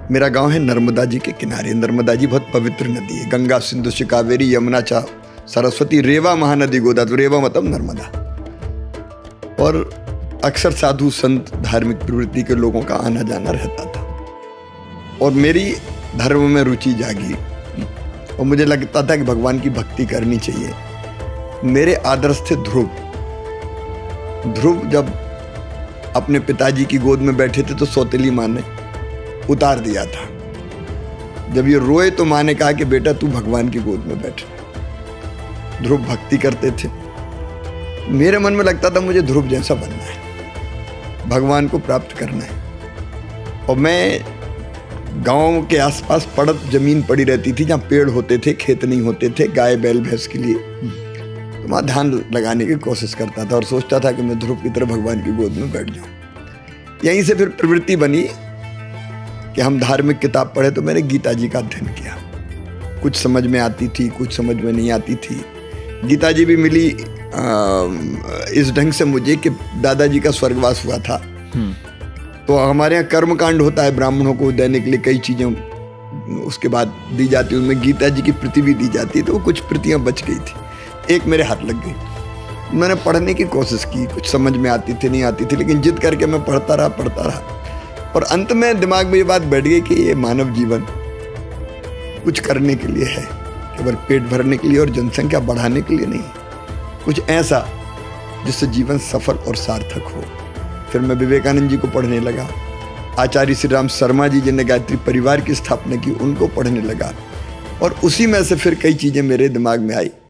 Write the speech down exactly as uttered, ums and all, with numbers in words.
मेरा गांव है नर्मदा जी के किनारे। नर्मदा जी बहुत पवित्र नदी है। गंगा, सिंधु से कावेरी, यमुना, चा सरस्वती, रेवा महानदी गोदा। तो रेवा मतलब नर्मदा। और अक्सर साधु संत धार्मिक प्रवृत्ति के लोगों का आना जाना रहता था और मेरी धर्म में रुचि जागी और मुझे लगता था कि भगवान की भक्ति करनी चाहिए। मेरे आदर्श थे ध्रुव। ध्रुव जब अपने पिताजी की गोद में बैठे थे तो सौतेली माँ ने उतार दिया था। जब ये रोए तो माँ ने कहा कि बेटा तू भगवान की गोद में बैठ। ध्रुव भक्ति करते थे। मेरे मन में लगता था मुझे ध्रुव जैसा बनना है, भगवान को प्राप्त करना है। और मैं गांव के आसपास पड़त जमीन पड़ी रहती थी जहाँ पेड़ होते थे, खेत नहीं होते थे गाय बैल भैंस के लिए। तो वहाँ ध्यान लगाने की कोशिश करता था और सोचता था कि मैं ध्रुव की तरह भगवान की गोद में बैठ जाऊँ। यहीं से फिर प्रवृत्ति बनी कि हम धार्मिक किताब पढ़े। तो मैंने गीता जी का अध्ययन किया। कुछ समझ में आती थी, कुछ समझ में नहीं आती थी। गीता जी भी मिली आ, इस ढंग से मुझे कि दादाजी का स्वर्गवास हुआ था। तो हमारे यहाँ कर्म कांड होता है, ब्राह्मणों को देने के लिए कई चीज़ें उसके बाद दी जाती है। उनमें गीता जी की प्रति भी दी जाती है। तो वो कुछ प्रतियाँ बच गई थी। एक मेरे हाथ लग गई। मैंने पढ़ने की कोशिश की, कुछ समझ में आती थी नहीं आती थी, लेकिन जिद करके मैं पढ़ता रहा पढ़ता रहा और अंत में दिमाग में ये बात बैठ गई कि ये मानव जीवन कुछ करने के लिए है, केवल पेट भरने के लिए और जनसंख्या बढ़ाने के लिए नहीं। कुछ ऐसा जिससे जीवन सफल और सार्थक हो। फिर मैं विवेकानंद जी को पढ़ने लगा। आचार्य श्री राम शर्मा जी जिन्हें गायत्री परिवार की स्थापना की, उनको पढ़ने लगा और उसी में से फिर कई चीज़ें मेरे दिमाग में आई।